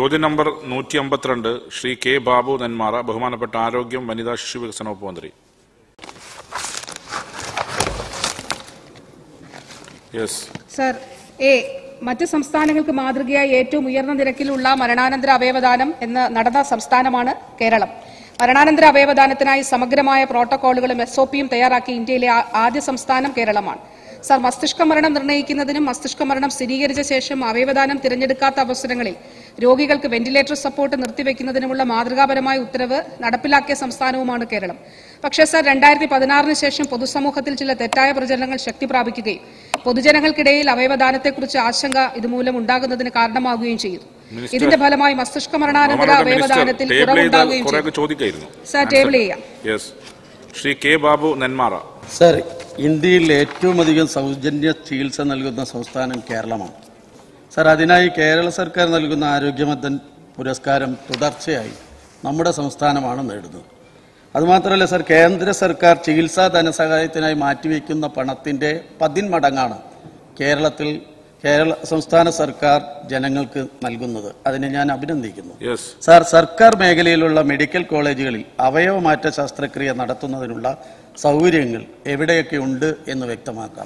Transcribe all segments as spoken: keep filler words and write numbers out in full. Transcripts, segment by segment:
ചോദ്യം നമ്പർ നൂറ്റി അമ്പത്തിരണ്ട് ശ്രീ കെ ബാബു നെന്മാറ, ബഹുമാനപ്പെട്ട ആരോഗ്യം വനിതാ ശിശു വികസന വകുപ്പ് മന്ത്രി. Yes sir. എ മറ്റ് സംസ്ഥാനങ്ങൾക്ക് മാതൃകയായി ഏറ്റവും ഉയർന്ന നിരക്കിലുള്ള മരണാനന്തര അവയവദാനം എന്ന് നടന്ന സംസ്ഥാനമാണ് കേരളം. മരണാനന്തര അവയവദാനത്തിനായി സമഗ്രമായ പ്രോട്ടോകോളുകളും എസ് ഒ പിയും തയ്യാറാക്കി ഇന്ത്യയിലെ ആദ്യ സംസ്ഥാനം കേരളമാണ്. സർ, മസ്തിഷ്ക മരണം നിർണ്ണയിക്കുന്നതിനും മസ്തിഷ്ക മരണം സ്ഥിരീകരിച്ച ശേഷം അവയവദാനം തിരഞ്ഞെടുക്കാത്ത അവസരങ്ങളിൽ രോഗികൾക്ക് വെന്റിലേറ്റർ സപ്പോർട്ട് നിർത്തിവെക്കുന്നതിനുമുള്ള മാതൃകാപരമായ ഉത്തരവ് നടപ്പിലാക്കിയ സംസ്ഥാനവുമാണ് കേരളം. പക്ഷേ സർ, രണ്ടായിരത്തി പതിനാറിന് ശേഷം പൊതുസമൂഹത്തിൽ ചില തെറ്റായ പ്രചരണങ്ങൾ ശക്തി പ്രാപിക്കുകയും പൊതുജനങ്ങൾക്കിടയിൽ അവയവദാനത്തെക്കുറിച്ച് ആശങ്ക ഇതുമൂലം ഉണ്ടാകുന്നതിന് കാരണമാകുകയും ചെയ്തു. ഇതിന്റെ ഫലമായി മസ്തിഷ്ക മരണാനന്തര അവയവദാനത്തിൽ കുറവുണ്ടാകുകയും ചെയ്തു. സർ, ടേബിൾ ചെയ്യാം. ശ്രീ കെ ബാബു നെന്മാറ. സർ, ഇന്ത്യയിൽ ഏറ്റവും അധികം സൗജന്യ ചികിത്സ നൽകുന്ന സംസ്ഥാനം കേരളമാണ്. സർ, അതിനായി കേരള സർക്കാർ നൽകുന്ന ആരോഗ്യമദൻ പുരസ്കാരം തുടർച്ചയായി നമ്മുടെ സംസ്ഥാനമാണ് നേടുന്നത്. അതുമാത്രമല്ല സർ, കേന്ദ്ര സർക്കാർ ചികിത്സാ ധനസഹായത്തിനായി മാറ്റിവെക്കുന്ന പണത്തിന്റെ പതിന്മടങ്ങാണ് കേരളത്തിൽ കേരള സംസ്ഥാന സർക്കാർ ജനങ്ങൾക്ക് നൽകുന്നത്. അതിനെ ഞാൻ അഭിനന്ദിക്കുന്നു. സാർ, സർക്കാർ മേഖലയിലുള്ള മെഡിക്കൽ കോളേജുകളിൽ അവയവമാറ്റ ശസ്ത്രക്രിയ നടത്തുന്നതിനുള്ള സൗകര്യങ്ങൾ എവിടെയൊക്കെ ഉണ്ട് എന്ന് വ്യക്തമാക്കാം.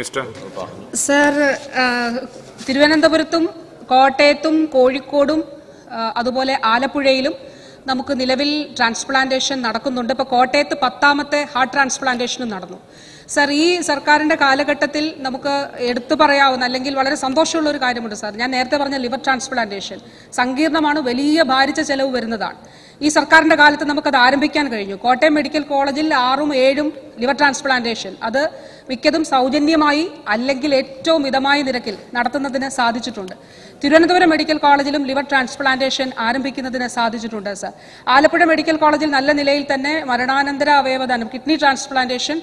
സർ, തിരുവനന്തപുരത്തും കോട്ടയത്തും കോഴിക്കോടും അതുപോലെ ആലപ്പുഴയിലും നമുക്ക് നിലവിൽ ട്രാൻസ്പ്ലാന്റേഷൻ നടക്കുന്നുണ്ട്. ഇപ്പോൾ കോട്ടയത്ത് പത്താമത്തെ ഹാർട്ട് ട്രാൻസ്പ്ലാന്റേഷനും നടന്നു. സർ, ഈ സർക്കാരിന്റെ കാലഘട്ടത്തിൽ നമുക്ക് എടുത്തു പറയാവുന്ന അല്ലെങ്കിൽ വളരെ സന്തോഷമുള്ള ഒരു കാര്യമുണ്ട് സാർ. ഞാൻ നേരത്തെ പറഞ്ഞ ലിവർ ട്രാൻസ്പ്ലാന്റേഷൻ സങ്കീർണമാണ്, വലിയ ഭാരിച്ച ചെലവ് വരുന്നതാണ്. ഈ സർക്കാരിന്റെ കാലത്ത് നമുക്കത് ആരംഭിക്കാൻ കഴിഞ്ഞു. കോട്ടയം മെഡിക്കൽ കോളേജിൽ ആറും ഏഴും ലിവർ ട്രാൻസ്പ്ലാന്റേഷൻ അത് മിക്കതും സൗജന്യമായി അല്ലെങ്കിൽ ഏറ്റവും മിതമായ നിരക്കിൽ നടത്തുന്നതിന് സാധിച്ചിട്ടുണ്ട്. തിരുവനന്തപുരം മെഡിക്കൽ കോളേജിലും ലിവർ ട്രാൻസ്പ്ലാന്റേഷൻ ആരംഭിക്കുന്നതിന് സാധിച്ചിട്ടുണ്ട് സർ. ആലപ്പുഴ മെഡിക്കൽ കോളേജിൽ നല്ല നിലയിൽ തന്നെ മരണാനന്തര അവയവദാനം കിഡ്നി ട്രാൻസ്പ്ലാന്റേഷൻ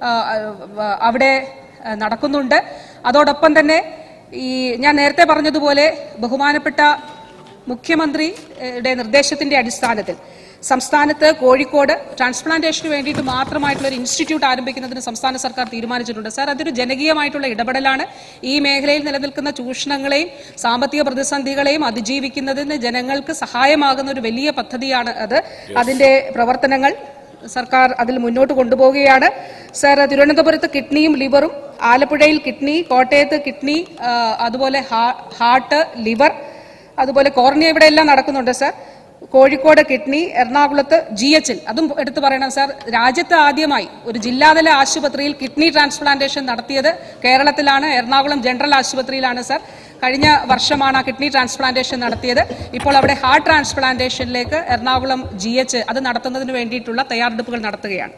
അവിടെ നടക്കുന്നുണ്ട്. അതോടൊപ്പം തന്നെ ഈ ഞാൻ നേരത്തെ പറഞ്ഞതുപോലെ ബഹുമാനപ്പെട്ട മുഖ്യമന്ത്രിയുടെ നിർദ്ദേശത്തിന്റെ അടിസ്ഥാനത്തിൽ സംസ്ഥാനത്ത് കോഴിക്കോട് ട്രാൻസ്പ്ലാന്റേഷന് വേണ്ടിയിട്ട് മാത്രമായിട്ടുള്ള ഒരു ഇൻസ്റ്റിറ്റ്യൂട്ട് ആരംഭിക്കുന്നതിന് സംസ്ഥാന സർക്കാർ തീരുമാനിച്ചിട്ടുണ്ട്. സാർ, അതൊരു ജനകീയമായിട്ടുള്ള ഇടപെടലാണ്. ഈ മേഖലയിൽ നിലനിൽക്കുന്ന ചൂഷണങ്ങളെയും സാമ്പത്തിക പ്രതിസന്ധികളെയും അതിജീവിക്കുന്നതിന് ജനങ്ങൾക്ക് സഹായമാകുന്ന ഒരു വലിയ പദ്ധതിയാണ് അത്. അതിന്റെ പ്രവർത്തനങ്ങൾ സർക്കാർ അതിൽ മുന്നോട്ട് കൊണ്ടുപോവുകയാണ്. സർ, തിരുവനന്തപുരത്ത് കിഡ്നിയും ലിവറും, ആലപ്പുഴയിൽ കിഡ്നി, കോട്ടയത്ത് കിഡ്നി, അതുപോലെ ഹാർട്ട്, ലിവർ, അതുപോലെ കോർണിയ ഇവിടെ എല്ലാം നടക്കുന്നുണ്ട് സർ. കോഴിക്കോട് കിഡ്നി, എറണാകുളത്ത് ജി എച്ചിൽ അതും എടുത്തു പറയണം സാർ. രാജ്യത്ത് ആദ്യമായി ഒരു ജില്ലാതല ആശുപത്രിയിൽ കിഡ്നി ട്രാൻസ്പ്ലാന്റേഷൻ നടത്തിയത് കേരളത്തിലാണ്, എറണാകുളം ജനറൽ ആശുപത്രിയിലാണ് സർ. കഴിഞ്ഞ വർഷമാണ് ആ കിഡ്നി ട്രാൻസ്പ്ലാന്റേഷൻ നടത്തിയത്. ഇപ്പോൾ അവിടെ ഹാർട്ട് ട്രാൻസ്പ്ലാന്റേഷനിലേക്ക് എറണാകുളം ജി എച്ച് അത് നടത്തുന്നതിന് വേണ്ടിയിട്ടുള്ള തയ്യാറെടുപ്പുകൾ നടത്തുകയാണ്.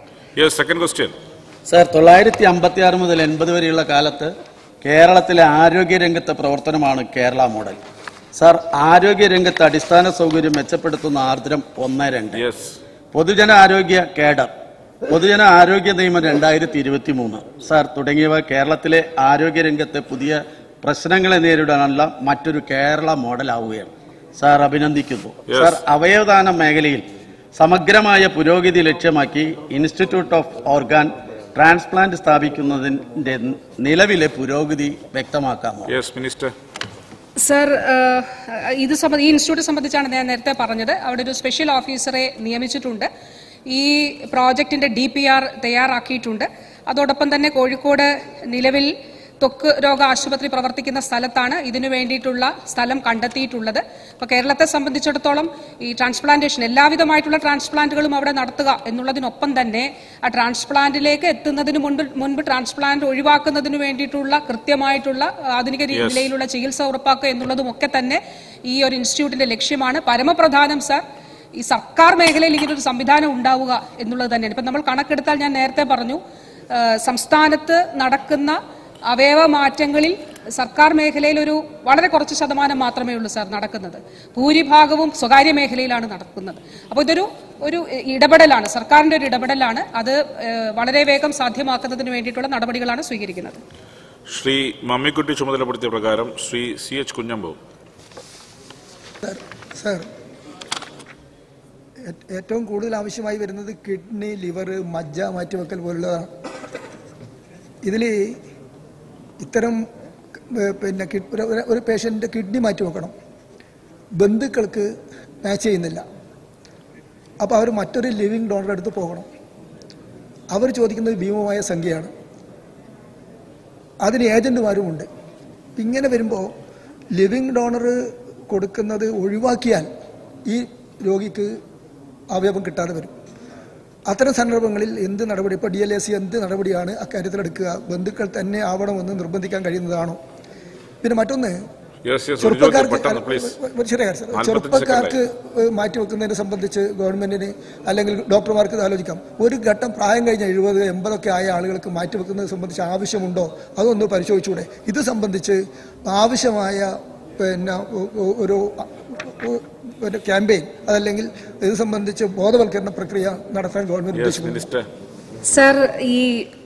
സാർ, തൊള്ളായിരത്തി അമ്പത്തി ആറ് മുതൽ എൺപത് വരെയുള്ള കാലത്ത് കേരളത്തിലെ ആരോഗ്യരംഗത്തെ പ്രവർത്തനമാണ് കേരള മോഡൽ. സാർ, ആരോഗ്യരംഗത്ത് അടിസ്ഥാന സൗകര്യം മെച്ചപ്പെടുത്തുന്ന ആർദ്രം ഒന്ന് രണ്ട്, പൊതുജന ആരോഗ്യ കേഡർ, പൊതുജന ആരോഗ്യ നിയമം രണ്ടായിരത്തി ഇരുപത്തി മൂന്ന് സാർ തുടങ്ങിയവ കേരളത്തിലെ ആരോഗ്യരംഗത്തെ പുതിയ പ്രശ്നങ്ങളെ നേരിടാനുള്ള മറ്റൊരു കേരള മോഡലാവുകയാണ്. സാർ, അഭിനന്ദിക്കുന്നു. സാർ, അവയവദാന മേഖലയിൽ സമഗ്രമായ പുരോഗതി ലക്ഷ്യമാക്കി ഇൻസ്റ്റിറ്റ്യൂട്ട് ഓഫ് ഓർഗാൻ ട്രാൻസ്പ്ലാന്റ് സ്ഥാപിക്കുന്നതിന്റെ നിലവിലെ പുരോഗതി വ്യക്തമാക്കാമോ? സർ, ഇത് ഈ ഇൻസ്റ്റിറ്റ്യൂട്ട് സംബന്ധിച്ചാണ് ഞാൻ നേരത്തെ പറഞ്ഞത്. അവിടെ ഒരു സ്പെഷ്യൽ ഓഫീസറെ നിയമിച്ചിട്ടുണ്ട്. ഈ പ്രോജക്റ്റിന്റെ ഡി പി ആർ തയ്യാറാക്കിയിട്ടുണ്ട്. അതോടൊപ്പം തന്നെ കോഴിക്കോട് നിലവിൽ ത്വക്ക് രോഗ ആശുപത്രി പ്രവർത്തിക്കുന്ന സ്ഥലത്താണ് ഇതിനു വേണ്ടിയിട്ടുള്ള സ്ഥലം കണ്ടെത്തിയിട്ടുള്ളത്. അപ്പോൾ കേരളത്തെ സംബന്ധിച്ചിടത്തോളം ഈ ട്രാൻസ്പ്ലാന്റേഷൻ എല്ലാവിധമായിട്ടുള്ള ട്രാൻസ്പ്ലാന്റുകളും അവിടെ നടത്തുക എന്നുള്ളതിനൊപ്പം തന്നെ ആ ട്രാൻസ്പ്ലാന്റിലേക്ക് എത്തുന്നതിന് മുൻപ് മുൻപ് ട്രാൻസ്പ്ലാന്റ് ഒഴിവാക്കുന്നതിന് വേണ്ടിയിട്ടുള്ള കൃത്യമായിട്ടുള്ള ആധുനിക രീതിയിലുള്ള ചികിത്സ ഉറപ്പാക്കുക എന്നുള്ളതും ഒക്കെ തന്നെ ഈ ഒരു ഇൻസ്റ്റിറ്റ്യൂട്ടിന്റെ ലക്ഷ്യമാണ്. പരമപ്രധാനം സർ, ഈ സർക്കാർ മേഖലയിൽ ഇങ്ങനൊരു സംവിധാനം ഉണ്ടാവുക എന്നുള്ളത് തന്നെയാണ്. ഇപ്പം നമ്മൾ കണക്കെടുത്താൽ ഞാൻ നേരത്തെ പറഞ്ഞു, സംസ്ഥാനത്ത് നടക്കുന്ന അവയവ മാറ്റങ്ങളിൽ സർക്കാർ മേഖലയിൽ ഒരു വളരെ കുറച്ച് ശതമാനം മാത്രമേ ഉള്ളൂ സാർ നടക്കുന്നത്. ഭൂരിഭാഗവും സ്വകാര്യ മേഖലയിലാണ് നടക്കുന്നത്. അപ്പോൾ ഇതൊരു ഒരു ഇടപെടലാണ്, സർക്കാരിന്റെ ഒരു ഇടപെടലാണ്. അത് വളരെ വേഗം സാധ്യമാക്കുന്നതിന് വേണ്ടിയിട്ടുള്ള നടപടികളാണ് സ്വീകരിക്കുന്നത്. ശ്രീ മമ്മിക്കുട്ടി ചുമതലപ്പെടുത്തിയ പ്രകാരം Shri C H Kunhambu. Sir, ഏറ്റവും കൂടുതൽ ആവശ്യമായി വരുന്നത് കിഡ്നി, ലിവർ, മജ്ജ മാറ്റിവെക്കൽ പോലുള്ളതാണ്. ഇതിൽ ഇത്തരം പിന്നെ ഒരു പേഷ്യൻ്റെ കിഡ്നി മാറ്റി വെക്കണം, ബന്ധുക്കൾക്ക് മാച്ച് ചെയ്യുന്നില്ല. അപ്പോൾ അവർ മറ്റൊരു ലിവിങ് ഡോണറുടെ അടുത്ത് പോകണം. അവർ ചോദിക്കുന്നത് ഭീമമായ സംഖ്യയാണ്. അതിന് ഏജന്റുമാരുമുണ്ട്. ഇങ്ങനെ വരുമ്പോൾ ലിവിങ് ഡോണർ കൊടുക്കുന്നത് ഒഴിവാക്കിയാൽ ഈ രോഗിക്ക് അവയവം കിട്ടാതെ വരും. അത്തരം സന്ദർഭങ്ങളിൽ എന്ത് നടപടി, ഇപ്പോൾ ഡി എൽ എ സി എന്ത് നടപടിയാണ് അക്കാര്യത്തിലെടുക്കുക? ബന്ധുക്കൾ തന്നെ ആവണമെന്ന് നിർബന്ധിക്കാൻ കഴിയുന്നതാണോ? പിന്നെ മറ്റൊന്ന്, ചെറുപ്പക്കാർക്ക് ചെറിയ ചെറുപ്പക്കാർക്ക് മാറ്റിവെക്കുന്നതിനെ സംബന്ധിച്ച് ഗവൺമെന്റിന് അല്ലെങ്കിൽ ഡോക്ടർമാർക്ക് ആലോചിക്കാം. ഒരു ഘട്ടം പ്രായം കഴിഞ്ഞ എഴുപത് എൺപതൊക്കെ ആയ ആളുകൾക്ക് മാറ്റിവെക്കുന്നത് സംബന്ധിച്ച് ആവശ്യമുണ്ടോ അതൊന്ന് പരിശോധിച്ചൂടെ? ഇത് സംബന്ധിച്ച് ആവശ്യമായ പിന്നെ ഒരു ഒരു ക്യാമ്പയിൻ അതല്ലെങ്കിൽ ഇത് സംബന്ധിച്ച് ബോധവൽക്കരണ പ്രക്രിയ നടത്താൻ ഗവൺമെന്റ് ഉദ്ദേശിക്കുന്നുണ്ട്. സർ, ഈ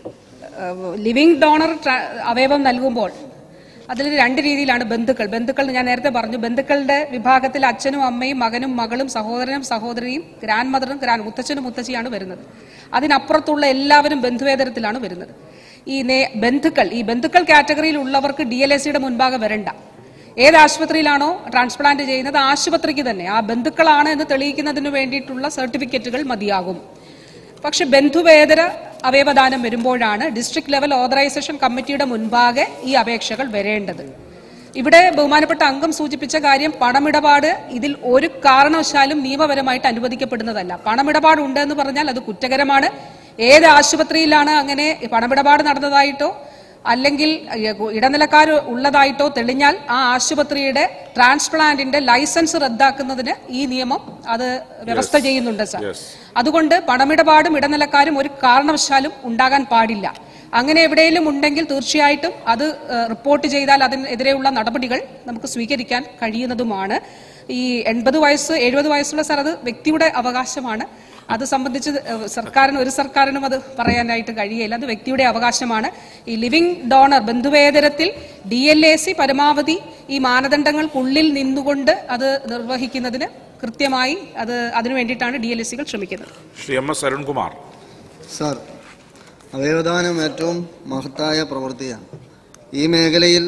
ലിവിങ് ഡോണർ അവയവം നൽകുമ്പോൾ അതിൽ രണ്ട് രീതിയിലാണ് ബന്ധുക്കൾ ബന്ധുക്കൾ ഞാൻ നേരത്തെ പറഞ്ഞു. ബന്ധുക്കളുടെ വിഭാഗത്തിൽ അച്ഛനും അമ്മയും മകനും മകളും സഹോദരനും സഹോദരിയും ഗ്രാൻഡ് മദറും ഗ്രാൻഡ് മുത്തച്ഛനും മുത്തച്ഛിയാണ് വരുന്നത്. അതിനപ്പുറത്തുള്ള എല്ലാവരും ബന്ധുവേതരത്തിലാണ് വരുന്നത്. ഈ ബന്ധുക്കൾ ഈ ബന്ധുക്കൾ കാറ്റഗറിയിൽ ഉള്ളവർക്ക് ഡി എൽ എ സിയുടെ മുൻപാകെ വരണ്ട. ഏത് ആശുപത്രിയിലാണോ ട്രാൻസ്പ്ലാന്റ് ചെയ്യുന്നത് ആശുപത്രിക്ക് തന്നെ ആ ബന്ധുക്കളാണ് എന്ന് തെളിയിക്കുന്നതിന് വേണ്ടിയിട്ടുള്ള സർട്ടിഫിക്കറ്റുകൾ മതിയാകും. പക്ഷെ ബന്ധുവേതര അവയവദാനം വരുമ്പോഴാണ് ഡിസ്ട്രിക്ട് ലെവൽ ഓതറൈസേഷൻ കമ്മിറ്റിയുടെ മുൻപാകെ ഈ അപേക്ഷകൾ വരേണ്ടത്. ഇവിടെ ബഹുമാനപ്പെട്ട അംഗം സൂചിപ്പിച്ച കാര്യം പണമിടപാട് ഇതിൽ ഒരു കാരണവശാലും നിയമപരമായിട്ട് അനുവദിക്കപ്പെടുന്നതല്ല. പണമിടപാട് ഉണ്ട് എന്ന് പറഞ്ഞാൽ അത് കുറ്റകരമാണ്. ഏത് ആശുപത്രിയിലാണ് അങ്ങനെ പണമിടപാട് നടന്നതായിട്ടോ അല്ലെങ്കിൽ ഇടനിലക്കാർ ഉള്ളതായിട്ടോ തെളിഞ്ഞാൽ ആ ആശുപത്രിയുടെ ട്രാൻസ്പ്ലാന്റിന്റെ ലൈസൻസ് റദ്ദാക്കുന്നതിന് ഈ നിയമം അത് വ്യവസ്ഥ ചെയ്യുന്നുണ്ട് സാർ. അതുകൊണ്ട് പണമിടപാടും ഇടനിലക്കാരും ഒരു കാരണവശാലും ഉണ്ടാകാൻ പാടില്ല. അങ്ങനെ എവിടെയെങ്കിലും ഉണ്ടെങ്കിൽ തീർച്ചയായിട്ടും അത് റിപ്പോർട്ട് ചെയ്താൽ അതിനെതിരെയുള്ള നടപടികൾ നമുക്ക് സ്വീകരിക്കാൻ കഴിയുന്നതുമാണ്. ഈ എൺപത് വയസ്സ് എഴുപത് വയസ്സുള്ള സാർ അത് വ്യക്തിയുടെ അവകാശമാണ്. അത് സംബന്ധിച്ച് സർക്കാരിന് ഒരു സർക്കാരിനും അത് പറയാനായിട്ട് കഴിയില്ല. അത് വ്യക്തിയുടെ അവകാശമാണ്. ഈ ലിവിങ് ഡോണർ ബന്ധുവേതരത്തിൽ ഡി എൽ എ സി പരമാവധി ഈ മാനദണ്ഡങ്ങൾക്കുള്ളിൽ നിന്നുകൊണ്ട് അത് നിർവഹിക്കുന്നതിന് കൃത്യമായി അത് അതിനു വേണ്ടിയിട്ടാണ് ഡി എൽ എ സികൾ ശ്രമിക്കുന്നത്. Shri M S Arunkumar. Sir, അവയവദാനം ഏറ്റവും മഹത്തായ പ്രവൃത്തിയാണ്. ഈ മേഖലയിൽ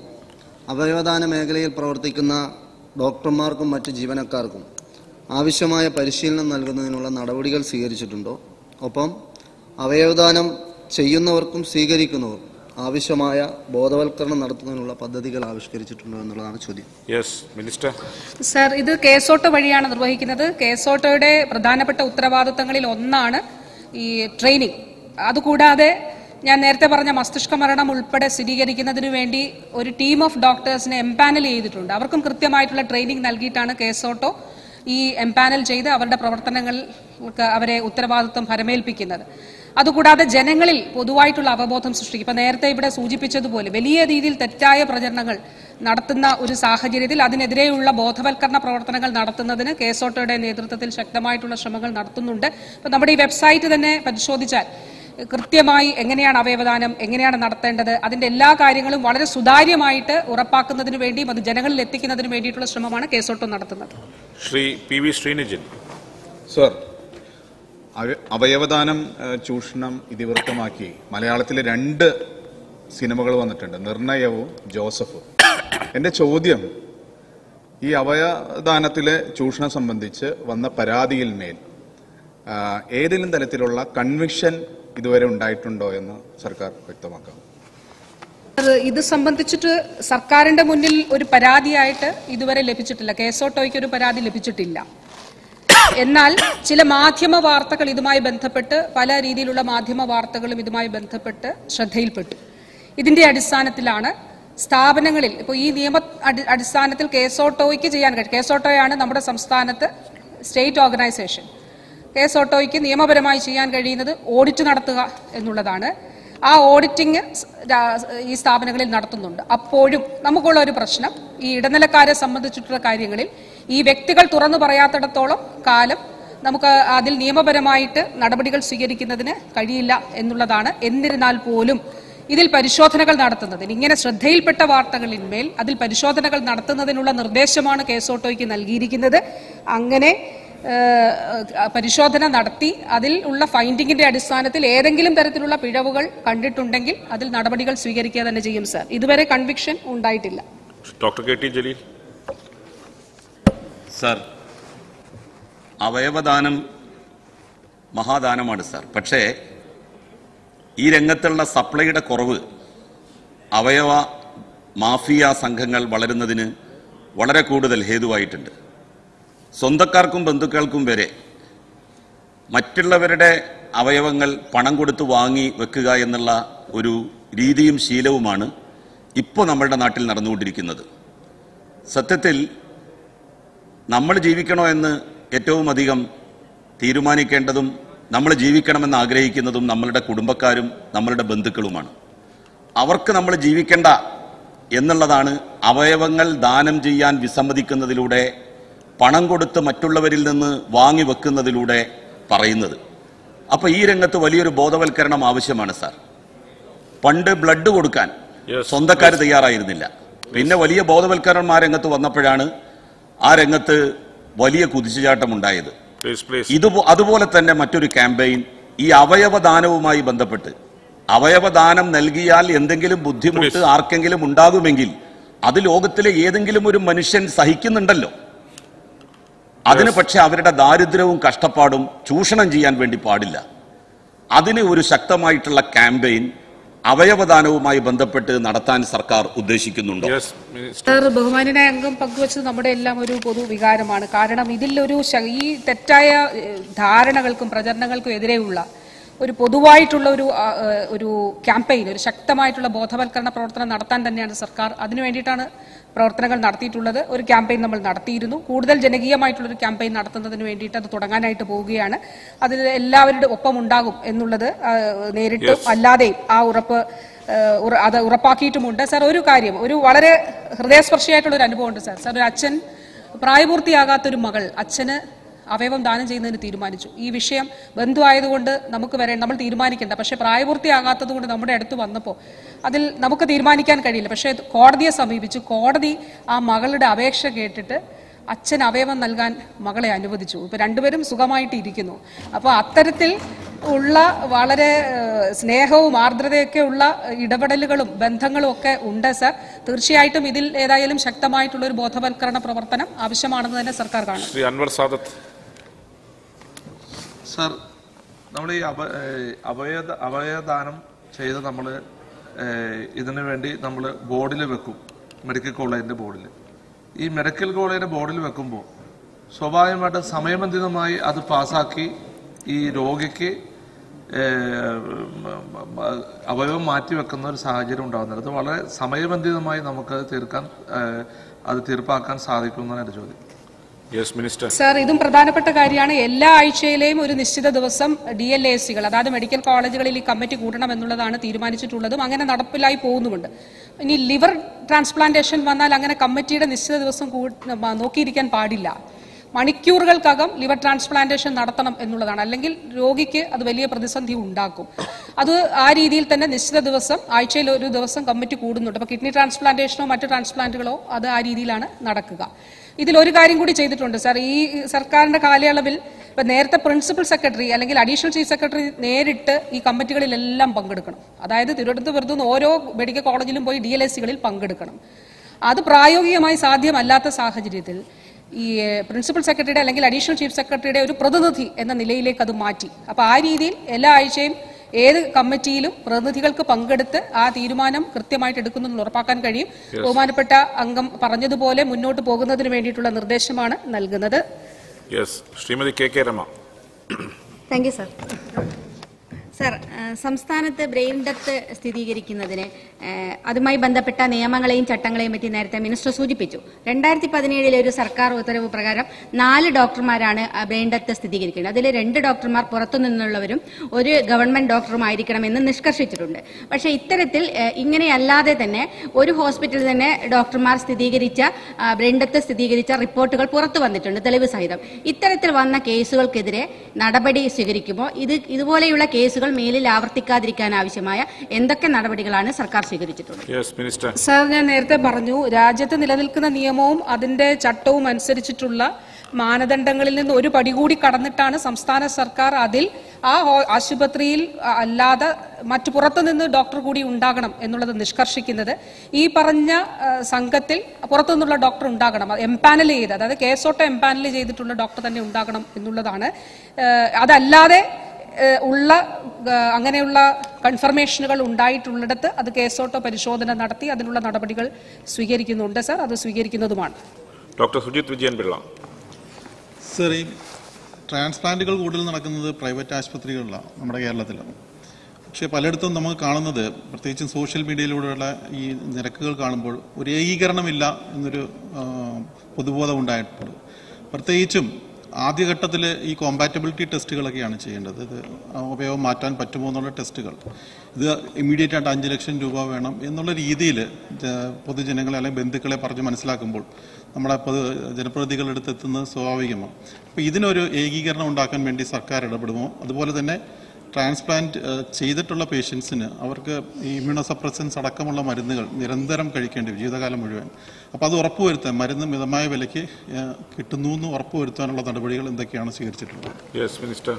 അവയവദാന മേഖലയിൽ പ്രവർത്തിക്കുന്ന ഡോക്ടർമാർക്കും മറ്റ് ജീവനക്കാർക്കും ആവശ്യമായ പരിശീലനം നൽകുന്നതിനുള്ള നടപടികൾ സ്വീകരിച്ചിട്ടുണ്ടോ? ഒപ്പം അവയവദാനം ചെയ്യുന്നവർക്കും സ്വീകരിക്കുന്നവർക്കും ആവശ്യമായ ബോധവൽക്കരണം നടത്തുന്നതിനുള്ള പദ്ധതികൾ ആവിഷ്കരിച്ചിട്ടുണ്ടോ എന്നുള്ളതാണ് ചോദ്യം. Yes minister. സർ, ഇത് കേസോട്ടോ വഴിയാണ് നിർവഹിക്കുന്നത്. കേസോട്ടോയുടെ പ്രധാനപ്പെട്ട ഉത്തരവാദിത്തങ്ങളിൽ ഒന്നാണ് ഈ ട്രെയിനിങ്. അതുകൂടാതെ ഞാൻ നേരത്തെ പറഞ്ഞ മസ്തിഷ്ക മരണം ഉൾപ്പെടെ സ്ഥിരീകരിക്കുന്നതിനു വേണ്ടി ഒരു ടീം ഓഫ് ഡോക്ടേഴ്സിനെ എംപാനൽ ചെയ്തിട്ടുണ്ട്. അവർക്കും കൃത്യമായിട്ടുള്ള ട്രെയിനിങ് നൽകിയിട്ടാണ് കേസോട്ടോ ഈ എംപാനൽ ചെയ്ത് അവരുടെ പ്രവർത്തനങ്ങൾക്ക് അവരെ ഉത്തരവാദിത്വം ഭരമേൽപ്പിക്കുന്നത്. അതുകൂടാതെ ജനങ്ങളിൽ പൊതുവായിട്ടുള്ള അവബോധം സൃഷ്ടിക്കും. ഇപ്പൊ നേരത്തെ ഇവിടെ സൂചിപ്പിച്ചതുപോലെ വലിയ രീതിയിൽ തെറ്റായ പ്രചരണങ്ങൾ നടത്തുന്ന ഒരു സാഹചര്യത്തിൽ അതിനെതിരെയുള്ള ബോധവൽക്കരണ പ്രവർത്തനങ്ങൾ നടത്തുന്നതിന് കേസോട്ടോയുടെ നേതൃത്വത്തിൽ ശക്തമായിട്ടുള്ള ശ്രമങ്ങൾ നടത്തുന്നുണ്ട്. ഇപ്പൊ നമ്മുടെ ഈ വെബ്സൈറ്റ് തന്നെ പരിശോധിച്ചാൽ കൃത്യമായി എങ്ങനെയാണ് അവയവദാനം എങ്ങനെയാണ് നടത്തേണ്ടത് അതിന്റെ എല്ലാ കാര്യങ്ങളും വളരെ സുതാര്യമായിട്ട് ഉറപ്പാക്കുന്നതിന് വേണ്ടിയും അത് ജനങ്ങളിൽ എത്തിക്കുന്നതിന് വേണ്ടിയിട്ടുള്ള ശ്രമമാണ് കേസോട്ടോ നടത്തുന്നത്. Shri P V Sreenijan. Sir, അവയവദാനം ചൂഷണം ഇതിവൃത്തമാക്കി മലയാളത്തിലെ രണ്ട് സിനിമകൾ വന്നിട്ടുണ്ട്, നിർണയവും ജോസഫും. എൻ്റെ ചോദ്യം, ഈ അവയവദാനത്തിലെ ചൂഷണം സംബന്ധിച്ച് വന്ന പരാതിയിൽ മേൽ ഏതെങ്കിലും തരത്തിലുള്ള കൺവിക്ഷൻ ഇതുവരെ ഉണ്ടായിട്ടുണ്ടോ എന്ന് സർക്കാർ വ്യക്തമാക്കാം. ഇത് സംബന്ധിച്ചിട്ട് സർക്കാരിന്റെ മുന്നിൽ ഒരു പരാതിയായിട്ട് ഇതുവരെ ലഭിച്ചിട്ടില്ല. കേസോട്ടോയ്ക്ക് ഒരു പരാതി ലഭിച്ചിട്ടില്ല. എന്നാൽ ചില മാധ്യമ വാർത്തകൾ ഇതുമായി ബന്ധപ്പെട്ട് പല രീതിയിലുള്ള മാധ്യമ വാർത്തകളും ഇതുമായി ബന്ധപ്പെട്ട് ശ്രദ്ധയിൽപ്പെട്ടു. ഇതിന്റെ അടിസ്ഥാനത്തിലാണ് സ്ഥാപനങ്ങളിൽ ഇപ്പോൾ ഈ നിയമ അടിസ്ഥാനത്തിൽ കേസോട്ടോയ്ക്ക് ചെയ്യാൻ കഴിയും. കേസോട്ടോയാണ് നമ്മുടെ സംസ്ഥാനത്ത് സ്റ്റേറ്റ് ഓർഗനൈസേഷൻ. കേസോട്ടോയ്ക്ക് നിയമപരമായി ചെയ്യാൻ കഴിയുന്നത് ഓഡിറ്റ് നടത്തുക എന്നുള്ളതാണ്. ആ ഓഡിറ്റിംഗ് ഈ സ്ഥാപനങ്ങളിൽ നടത്തുന്നുണ്ട്. അപ്പോഴും നമുക്കുള്ള ഒരു പ്രശ്നം ഈ ഇടനിലക്കാരെ സംബന്ധിച്ചിട്ടുള്ള കാര്യങ്ങളിൽ ഈ വ്യക്തികൾ തുറന്നു പറയാത്തിടത്തോളം കാലം നമുക്ക് അതിൽ നിയമപരമായിട്ട് നടപടികൾ സ്വീകരിക്കുന്നതിന് കഴിയില്ല എന്നുള്ളതാണ്. എന്നിരുന്നാൽ പോലും ഇതിൽ പരിശോധനകൾ നടത്തുന്നതിന് ഇങ്ങനെ ശ്രദ്ധയിൽപ്പെട്ട വാർത്തകളിന്മേൽ അതിൽ പരിശോധനകൾ നടത്തുന്നതിനുള്ള നിർദ്ദേശമാണ് കേസോട്ടോയ്ക്ക് നൽകിയിരിക്കുന്നത്. അങ്ങനെ പരിശോധന നടത്തി അതിൽ ഉള്ള ഫൈൻഡിങ്ങിന്റെ അടിസ്ഥാനത്തിൽ ഏതെങ്കിലും തരത്തിലുള്ള പിഴവുകൾ കണ്ടിട്ടുണ്ടെങ്കിൽ അതിൽ നടപടികൾ സ്വീകരിക്കുക തന്നെ ചെയ്യും. സർ, ഇതുവരെ കൺവിക്ഷൻ ഉണ്ടായിട്ടില്ല. Doctor K T Jaleel. Sir, അവയവദാനം മഹാദാനമാണ് സാർ. പക്ഷേ ഈ രംഗത്തുള്ള സപ്ലൈയുടെ കുറവ് അവയവ മാഫിയ സംഘങ്ങൾ വളരുന്നതിന് വളരെ കൂടുതൽ ഹേതുവായിട്ടുണ്ട്. സ്വന്തക്കാർക്കും ബന്ധുക്കൾക്കും വരെ മറ്റുള്ളവരുടെ അവയവങ്ങൾ പണം കൊടുത്ത് വാങ്ങി വെക്കുക എന്നുള്ള ഒരു രീതിയും ശീലവുമാണ് ഇപ്പോൾ നമ്മളുടെ നാട്ടിൽ നടന്നുകൊണ്ടിരിക്കുന്നത്. സത്യത്തിൽ നമ്മൾ ജീവിക്കണോ എന്ന് ഏറ്റവും അധികം തീരുമാനിക്കേണ്ടതും നമ്മൾ ജീവിക്കണമെന്ന് ആഗ്രഹിക്കുന്നതും നമ്മളുടെ കുടുംബക്കാരും നമ്മളുടെ ബന്ധുക്കളുമാണ്. അവർക്ക് നമ്മൾ ജീവിക്കേണ്ട എന്നുള്ളതാണ് അവയവങ്ങൾ ദാനം ചെയ്യാൻ വിസമ്മതിക്കുന്നതിലൂടെ, പണം കൊടുത്ത് മറ്റുള്ളവരിൽ നിന്ന് വാങ്ങി വെക്കുന്നതിലൂടെ പറയുന്നത്. അപ്പോൾ ഈ രംഗത്ത് വലിയൊരു ബോധവൽക്കരണം ആവശ്യമാണ് സാർ. പണ്ട് ബ്ലഡ് കൊടുക്കാൻ സ്വന്തക്കാർ തയ്യാറായിരുന്നില്ല. പിന്നെ വലിയ ബോധവൽക്കരണം ആ രംഗത്ത് വന്നപ്പോഴാണ് ആ രംഗത്ത് വലിയ കുതിച്ചുചാട്ടം ഉണ്ടായത്. ഇത് അതുപോലെ തന്നെ മറ്റൊരു ക്യാമ്പയിൻ ഈ അവയവദാനവുമായി ബന്ധപ്പെട്ട്, അവയവദാനം നൽകിയാൽ എന്തെങ്കിലും ബുദ്ധിമുട്ട് ആർക്കെങ്കിലും ഉണ്ടാകുമെങ്കിൽ അത് ലോകത്തിലെ ഏതെങ്കിലും ഒരു മനുഷ്യൻ സഹിക്കുന്നുണ്ടല്ലോ. അതിന് പക്ഷെ അവരുടെ ദാരിദ്ര്യവും കഷ്ടപ്പാടും ചൂഷണം ചെയ്യാൻ വേണ്ടി പാടില്ല. അതിന് ഒരു ശക്തമായിട്ടുള്ള ക്യാമ്പയിൻ അവയവദാനവുമായി ബന്ധപ്പെട്ട് നടത്താൻ സർക്കാർ ഉദ്ദേശിക്കുന്നുണ്ടോ? സർ, ബഹുമാനായ അംഗം പങ്കുവച്ചത് നമ്മുടെ എല്ലാം ഒരു പൊതുവികാരമാണ്. കാരണം ഇതിലൊരു ഈ തെറ്റായ ധാരണകൾക്കും പ്രചരണങ്ങൾക്കും എതിരെയുള്ള ഒരു പൊതുവായിട്ടുള്ള ഒരു ഒരു ക്യാമ്പയിൻ, ഒരു ശക്തമായിട്ടുള്ള ബോധവൽക്കരണ പ്രവർത്തനം നടത്താൻ തന്നെയാണ് സർക്കാർ അതിനു വേണ്ടിയിട്ടാണ് പ്രവർത്തനങ്ങൾ നടത്തിയിട്ടുള്ളത്. ഒരു ക്യാമ്പയിൻ നമ്മൾ നടത്തിയിരുന്നു. കൂടുതൽ ജനകീയമായിട്ടുള്ളൊരു ക്യാമ്പയിൻ നടത്തുന്നതിന് വേണ്ടിയിട്ട് അത് തുടങ്ങാനായിട്ട് പോവുകയാണ്. അതിൽ എല്ലാവരുടെ ഒപ്പം ഉണ്ടാകും എന്നുള്ളത് നേരിട്ടും അല്ലാതെയും ആ ഉറപ്പ് അത് ഉറപ്പാക്കിയിട്ടുമുണ്ട്. സാർ, ഒരു കാര്യം, ഒരു വളരെ ഹൃദയസ്പർശിയായിട്ടുള്ള ഒരു അനുഭവമുണ്ട് സാർ. സാർ, ഒരു അച്ഛൻ, പ്രായപൂർത്തിയാകാത്തൊരു മകൾ അച്ഛന് അവയവം ദാനം ചെയ്യുന്നതിന് തീരുമാനിച്ചു. ഈ വിഷയം ബന്ധുവായതുകൊണ്ട് നമുക്ക് വരെ നമ്മൾ തീരുമാനിക്കേണ്ട, പക്ഷേ പ്രായപൂർത്തിയാകാത്തത് കൊണ്ട് നമ്മുടെ അടുത്ത് വന്നപ്പോൾ അതിൽ നമുക്ക് തീരുമാനിക്കാൻ കഴിയില്ല. പക്ഷേ കോടതിയെ സമീപിച്ചു. കോടതി ആ മകളുടെ അപേക്ഷ കേട്ടിട്ട് അച്ഛൻ അവയവം നൽകാൻ മകളെ അനുവദിച്ചു. ഇപ്പൊ രണ്ടുപേരും സുഖമായിട്ട് ഇരിക്കുന്നു. അപ്പോൾ അത്തരത്തിൽ ഉള്ള വളരെ സ്നേഹവും ആർദ്രതയൊക്കെ ഉള്ള ഇടപെടലുകളും ബന്ധങ്ങളും ഒക്കെ ഉണ്ട് സാർ. തീർച്ചയായിട്ടും ഇതിൽ ഏതായാലും ശക്തമായിട്ടുള്ള ഒരു ബോധവൽക്കരണ പ്രവർത്തനം ആവശ്യമാണെന്ന് തന്നെ സർക്കാർ കാണും. ശ്രീ അൻവർ സാദത്ത്. സാർ, നമ്മൾ ഈ അവയ അവയവദാനം ചെയ്ത് നമ്മൾ ഇതിനു വേണ്ടി നമ്മൾ ബോർഡിൽ വെക്കും, മെഡിക്കൽ കോളേജിന്റെ ബോർഡിൽ. ഈ മെഡിക്കൽ കോളേജിന്റെ ബോർഡിൽ വെക്കുമ്പോൾ സ്വാഭാവികമായിട്ട് സമയബന്ധിതമായി അത് പാസ്സാക്കി ഈ രോഗിക്ക് അവയവം മാറ്റിവെക്കുന്ന ഒരു സാഹചര്യം ഉണ്ടാകുന്നത്. അത് വളരെ സമയബന്ധിതമായി നമുക്ക് തീർക്കാൻ അത് തീർപ്പാക്കാൻ സാധിക്കുമെന്നാണ് എൻ്റെ ചോദ്യം. സാർ, ഇതും പ്രധാനപ്പെട്ട കാര്യമാണ്. എല്ലാ ആഴ്ചയിലെയും ഒരു നിശ്ചിത ദിവസം ഡി എൽ എ സികൾ, അതായത് മെഡിക്കൽ കോളേജുകളിൽ ഈ കമ്മിറ്റി കൂട്ടണം എന്നുള്ളതാണ് തീരുമാനിച്ചിട്ടുള്ളതും അങ്ങനെ നടപ്പിലായി പോകുന്നുമുണ്ട്. ഇനി ലിവർ ട്രാൻസ്പ്ലാന്റേഷൻ വന്നാൽ അങ്ങനെ കമ്മിറ്റിയുടെ നിശ്ചിത ദിവസം നോക്കിയിരിക്കാൻ പാടില്ല. മണിക്കൂറുകൾക്കകം ലിവർ ട്രാൻസ്പ്ലാന്റേഷൻ നടത്തണം എന്നുള്ളതാണ്. അല്ലെങ്കിൽ രോഗിക്ക് അത് വലിയ പ്രതിസന്ധി ഉണ്ടാക്കും. അത് ആ രീതിയിൽ തന്നെ നിശ്ചിത ദിവസം, ആഴ്ചയിൽ ഒരു ദിവസം കമ്മിറ്റി കൂടുന്നുണ്ട്. അപ്പോൾ കിഡ്നി ട്രാൻസ്പ്ലാന്റേഷനോ മറ്റു ട്രാൻസ്പ്ലാന്റുകളോ അത് ആ രീതിയിലാണ് നടക്കുക. ഇതിലൊരു കാര്യം കൂടി ചെയ്തിട്ടുണ്ട് സാർ. ഈ സർക്കാരിന്റെ കാലയളവിൽ ഇപ്പൊ നേരത്തെ പ്രിൻസിപ്പൽ സെക്രട്ടറി അല്ലെങ്കിൽ അഡീഷണൽ ചീഫ് സെക്രട്ടറി നേരിട്ട് ഈ കമ്മിറ്റികളിലെല്ലാം പങ്കെടുക്കണം. അതായത് തിരുവനന്തപുരത്ത് നിന്ന് ഓരോ മെഡിക്കൽ കോളേജിലും പോയി ഡി എൽ എസ് സികളിൽ പങ്കെടുക്കണം. അത് പ്രായോഗികമായി സാധ്യമല്ലാത്ത സാഹചര്യത്തിൽ ഈ പ്രിൻസിപ്പൽ സെക്രട്ടറിയുടെ അല്ലെങ്കിൽ അഡീഷണൽ ചീഫ് സെക്രട്ടറിയുടെ ഒരു പ്രതിനിധി എന്ന നിലയിലേക്ക് അത് മാറ്റി. അപ്പൊ ആ രീതിയിൽ എല്ലാ ആഴ്ചയും ഏത് കമ്മിറ്റിയിലും പ്രതിനിധികൾക്ക് പങ്കെടുത്ത് ആ തീരുമാനം കൃത്യമായിട്ട് എടുക്കുന്നു ഉറപ്പാക്കാൻ കഴിയും. ബഹുമാനപ്പെട്ട അംഗം പറഞ്ഞതുപോലെ മുന്നോട്ട് പോകുന്നതിന് വേണ്ടിയിട്ടുള്ള നിർദ്ദേശമാണ് നൽകുന്നത്. Shrimati K K Rema. Thank you sir. Sir, സംസ്ഥാനത്ത് ബ്രെയിൻ ഡെത്ത് സ്ഥിരീകരിക്കുന്നതിന് അതുമായി ബന്ധപ്പെട്ട നിയമങ്ങളെയും ചട്ടങ്ങളെയും പറ്റി നേരത്തെ മിനിസ്റ്റർ സൂചിപ്പിച്ചു. രണ്ടായിരത്തി പതിനേഴിലെ ഒരു സർക്കാർ ഉത്തരവ് പ്രകാരം നാല് ഡോക്ടർമാരാണ് ബ്രെയിൻ ഡെത്ത് സ്ഥിരീകരിക്കുന്നത്. അതിൽ രണ്ട് ഡോക്ടർമാർ പുറത്തു നിന്നുള്ളവരും ഒരു ഗവൺമെന്റ് ഡോക്ടറുമായിരിക്കണമെന്ന് നിഷ്കർഷിച്ചിട്ടുണ്ട്. പക്ഷേ ഇത്തരത്തിൽ ഇങ്ങനെയല്ലാതെ തന്നെ ഒരു ഹോസ്പിറ്റലിൽ തന്നെ ഡോക്ടർമാർ സ്ഥിരീകരിച്ച ബ്രെയിൻ ഡെത്ത് സ്ഥിരീകരിച്ച റിപ്പോർട്ടുകൾ പുറത്തു വന്നിട്ടുണ്ട്, തെളിവ് സഹിതം. ഇത്തരത്തിൽ വന്ന കേസുകൾക്കെതിരെ നടപടി സ്വീകരിക്കുമ്പോൾ ഇത് ഇതുപോലെയുള്ള കേസുകൾ മേലിൽ ആവർത്തിക്കാതിരിക്കാൻ ആവശ്യമായ എന്തൊക്കെ നടപടികളാണ് സർക്കാർ സ്വീകരിച്ചിട്ടുള്ളത്? സാർ, ഞാൻ നേരത്തെ പറഞ്ഞു, രാജ്യത്ത് നിലനിൽക്കുന്ന നിയമവും അതിന്റെ ചട്ടവും അനുസരിച്ചിട്ടുള്ള മാനദണ്ഡങ്ങളിൽ നിന്ന് ഒരു പടി കൂടി കടന്നിട്ടാണ് സംസ്ഥാന സർക്കാർ അതിൽ ആ ആശുപത്രിയിൽ അല്ലാതെ മറ്റു പുറത്തുനിന്ന് ഡോക്ടർ കൂടി ഉണ്ടാകണം എന്നുള്ളത് നിഷ്കർഷിക്കുന്നത്. ഈ പറഞ്ഞ സംഘത്തിൽ പുറത്തുനിന്നുള്ള ഡോക്ടർ ഉണ്ടാകണം, എംപാനൽ ചെയ്ത്, അതായത് കേസോട്ട് എംപാനൽ ചെയ്തിട്ടുള്ള ഡോക്ടർ തന്നെ ഉണ്ടാകണം എന്നുള്ളതാണ്. അതല്ലാതെ ഉള്ള അങ്ങനെയുള്ള കൺഫർമേഷനുകൾ ഉണ്ടായിട്ടുള്ളിടത്ത് അത് കേസോട്ടോ പരിശോധന നടത്തി അതിനുള്ള നടപടികൾ സ്വീകരിക്കുന്നുണ്ട് സർ, അത് സ്വീകരിക്കുന്നതുമാണ്. ഡോക്ടർ സുജിത് വിജയൻ പിള്ള. സർ, ഈ ട്രാൻസ്പ്ലാന്റുകൾ കൂടുതൽ നടക്കുന്നത് പ്രൈവറ്റ് ആശുപത്രികളിലാണ് നമ്മുടെ കേരളത്തിലാണ്. പക്ഷേ പലയിടത്തും നമുക്ക് കാണുന്നത്, പ്രത്യേകിച്ചും സോഷ്യൽ മീഡിയയിലൂടെയുള്ള ഈ നിരക്കുകൾ കാണുമ്പോൾ ഒരു ഏകീകരണമില്ല എന്നൊരു പൊതുബോധം ഉണ്ടായിട്ടുണ്ട്. പ്രത്യേകിച്ചും ആദ്യഘട്ടത്തിൽ ഈ കോമ്പാറ്റബിലിറ്റി ടെസ്റ്റുകളൊക്കെയാണ് ചെയ്യേണ്ടത്. ഇത് ഉപയോഗം മാറ്റാൻ പറ്റുമോ എന്നുള്ള ടെസ്റ്റുകൾ. ഇത് ഇമ്മീഡിയറ്റ് ആയിട്ട് അഞ്ച് ലക്ഷം രൂപ വേണം എന്നുള്ള രീതിയിൽ പൊതുജനങ്ങളെ അല്ലെങ്കിൽ ബന്ധുക്കളെ പറഞ്ഞ് മനസ്സിലാക്കുമ്പോൾ നമ്മുടെ പൊതു ജനപ്രതിനിധികളുടെ അടുത്ത് എത്തുന്നത് സ്വാഭാവികമാണ്. അപ്പോൾ ഇതിനൊരു ഏകീകരണം ഉണ്ടാക്കാൻ വേണ്ടി സർക്കാർ ഇടപെടുമോ? അതുപോലെ തന്നെ ട്രാൻസ്പ്ലാന്റ് ചെയ്തിട്ടുള്ള പേഷ്യൻസിന് അവർക്ക് ഈ ഇമ്മ്യൂണോസപ്രസൻസ് അടക്കമുള്ള മരുന്നുകൾ നിരന്തരം കഴിക്കേണ്ടി വരും ജീവിതകാലം മുഴുവൻ. അപ്പോൾ അത് ഉറപ്പുവരുത്താൻ, മരുന്ന് മിതമായ വിലയ്ക്ക് കിട്ടുന്നു എന്ന് ഉറപ്പുവരുത്താനുള്ള നടപടികൾ എന്തൊക്കെയാണ് സ്വീകരിച്ചിട്ടുള്ളത്? Yes minister.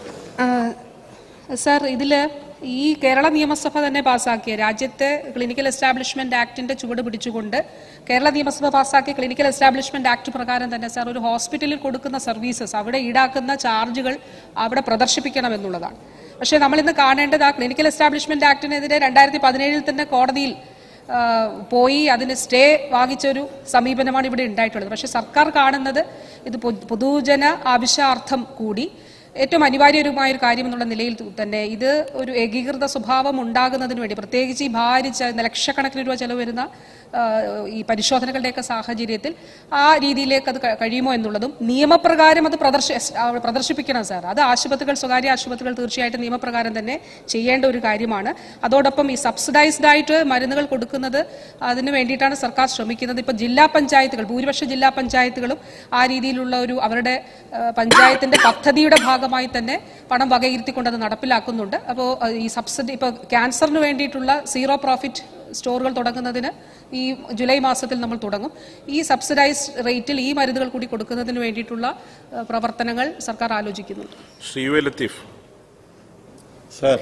സർ, ഇതിൽ ഈ കേരള നിയമസഭ തന്നെ പാസാക്കിയ രാജ്യത്തെ ക്ലിനിക്കൽ എസ്റ്റാബ്ലിഷ്മെന്റ് ആക്ടിന്റെ ചുവട് പിടിച്ചുകൊണ്ട് കേരള നിയമസഭ പാസാക്കിയ ക്ലിനിക്കൽ എസ്റ്റാബ്ലിഷ്മെന്റ് ആക്ട് പ്രകാരം തന്നെ സാർ ഒരു ഹോസ്പിറ്റലിൽ കൊടുക്കുന്ന സർവീസസ്, അവിടെ ഈടാക്കുന്ന ചാർജുകൾ അവിടെ പ്രദർശിപ്പിക്കണം എന്നുള്ളതാണ്. പക്ഷേ നമ്മളിന്ന് കാണേണ്ടത് ആ ക്ലിനിക്കൽ എസ്റ്റാബ്ലിഷ്മെന്റ് ആക്ടിനെതിരെ രണ്ടായിരത്തി പതിനേഴിൽ തന്നെ കോടതിയിൽ പോയി അതിന് സ്റ്റേ വാങ്ങിച്ചൊരു സമീപനമാണ് ഇവിടെ ഉണ്ടായിട്ടുള്ളത്. പക്ഷേ സർക്കാർ കാണുന്നത് ഇത് പൊതുജന ആവശ്യാർത്ഥം കൂടി ഏറ്റവും അനിവാര്യമായ ഒരു കാര്യം എന്നുള്ള നിലയിൽ തന്നെ ഇത് ഒരു ഏകീകൃത സ്വഭാവം ഉണ്ടാകുന്നതിന് വേണ്ടി, പ്രത്യേകിച്ച് ഈ ഭാരിച്ച ലക്ഷക്കണക്കിന് രൂപ ചെലവ് വരുന്ന ഈ പരിശോധനകളുടെയൊക്കെ സാഹചര്യത്തിൽ ആ രീതിയിലേക്ക് അത് കഴിയുമോ എന്നുള്ളതും നിയമപ്രകാരം അത് പ്രദർശി പ്രദർശിപ്പിക്കണം സാർ. അത് ആശുപത്രികൾ, സ്വകാര്യ ആശുപത്രികൾ തീർച്ചയായിട്ടും നിയമപ്രകാരം തന്നെ ചെയ്യേണ്ട ഒരു കാര്യമാണ്. അതോടൊപ്പം ഈ സബ്സിഡൈസ്ഡ് ആയിട്ട് മരുന്നുകൾ കൊടുക്കുന്നത് അതിന് വേണ്ടിയിട്ടാണ് സർക്കാർ ശ്രമിക്കുന്നത്. ഇപ്പോൾ ജില്ലാ പഞ്ചായത്തുകൾ, ഭൂരിപക്ഷ ജില്ലാ പഞ്ചായത്തുകളും ആ രീതിയിലുള്ള ഒരു അവരുടെ പഞ്ചായത്തിന്റെ പദ്ധതിയുടെ ഭാഗമായി തന്നെ പണം വകയിരുത്തിക്കൊണ്ട് അത് നടപ്പിലാക്കുന്നുണ്ട്. അപ്പോൾ ഈ സബ്സിഡി, ഇപ്പോൾ ക്യാൻസറിന് വേണ്ടിയിട്ടുള്ള സീറോ പ്രോഫിറ്റ് സ്റ്റോറുകൾ തുടങ്ങുന്നതിന് ഈ ജൂലൈ മാസത്തിൽ നമ്മൾ തുടങ്ങും. ഈ സബ്സിഡൈസ്ഡ് റേറ്റിൽ ഈ മരുന്നുകൾ കൂടി കൊടുക്കുന്നതിന് വേണ്ടിയിട്ടുള്ള പ്രവർത്തനങ്ങൾ സർക്കാർ ആലോചിക്കുന്നുണ്ട്. Shri U A Latheef. Sir,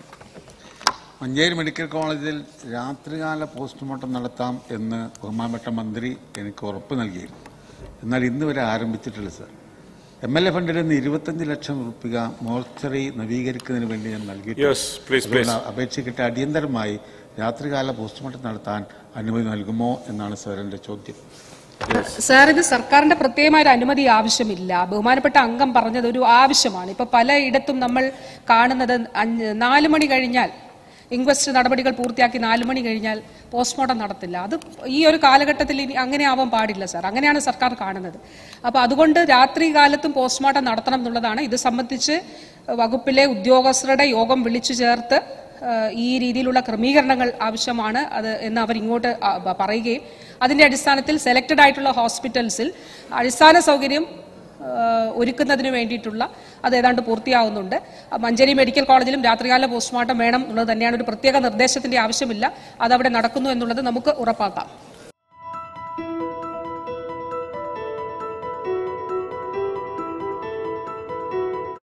Manjeri medical കോളേജിൽ രാത്രികാല പോസ്റ്റ്മോർട്ടം നടത്താം എന്ന് ബഹുമാനപ്പെട്ട മന്ത്രി എനിക്ക് ഉറപ്പ് നൽകിയിരുന്നു. എന്നാൽ ഇന്ന് വരെ ആരംഭിച്ചിട്ടില്ല സർ. എം എൽ എ ഫണ്ടിൽ നിന്ന് ഇരുപത്തഞ്ച് ലക്ഷം റുപ്യ മോർച്ചറി നവീകരിക്കുന്നതിന് വേണ്ടി ഞാൻ നൽകിയിട്ടുണ്ട്. അപേക്ഷയ്ക്കിട്ട് അടിയന്തരമായി രാത്രികാല പോസ്റ്റ്മോർട്ടം നടത്താൻ അനുമതി നൽകുമോ എന്നാണ് സാർ എൻ്റെ ചോദ്യം. സാർ, ഇത് സർക്കാരിന്റെ പ്രത്യേകമായ ഒരു അനുമതി ആവശ്യമില്ല. ബഹുമാനപ്പെട്ട അംഗം പറഞ്ഞത് ഒരു ആവശ്യമാണ്. ഇപ്പൊ പലയിടത്തും നമ്മൾ കാണുന്നത് നാലു മണി കഴിഞ്ഞാൽ, ഇൻക്വസ്റ്റ് നടപടികൾ പൂർത്തിയാക്കി നാലു മണി കഴിഞ്ഞാൽ പോസ്റ്റ്മോർട്ടം നടത്തില്ല. അത് ഈ ഒരു കാലഘട്ടത്തിൽ ഇനി അങ്ങനെ ആവാൻ പാടില്ല സാർ. അങ്ങനെയാണ് സർക്കാർ കാണുന്നത്. അപ്പോൾ അതുകൊണ്ട് രാത്രി കാലത്തും പോസ്റ്റ്മോർട്ടം നടത്തണം എന്നുള്ളതാണ്. ഇത് സംബന്ധിച്ച് വകുപ്പിലെ ഉദ്യോഗസ്ഥരുടെ യോഗം വിളിച്ചു ചേർത്ത് ഈ രീതിയിലുള്ള ക്രമീകരണങ്ങൾ ആവശ്യമാണ് അത് എന്ന് അവർ ഇങ്ങോട്ട് പറയുകയും അതിന്റെ അടിസ്ഥാനത്തിൽ സെലക്ടഡ് ആയിട്ടുള്ള ഹോസ്പിറ്റൽസിൽ അടിസ്ഥാന സൗകര്യം ഒരുക്കുന്നതിന് വേണ്ടിയിട്ടുള്ള അത് ഏതാണ്ട് പൂർത്തിയാവുന്നുണ്ട്. മഞ്ചേരി മെഡിക്കൽ കോളേജിലും രാത്രികാല പോസ്റ്റ്മോർട്ടം വേണം എന്നുള്ളത് തന്നെയാണ്. ഒരു പ്രത്യേക നിർദ്ദേശത്തിന്റെ ആവശ്യമില്ല, അതവിടെ നടക്കുന്നു എന്നുള്ളത് നമുക്ക് ഉറപ്പാക്കാം.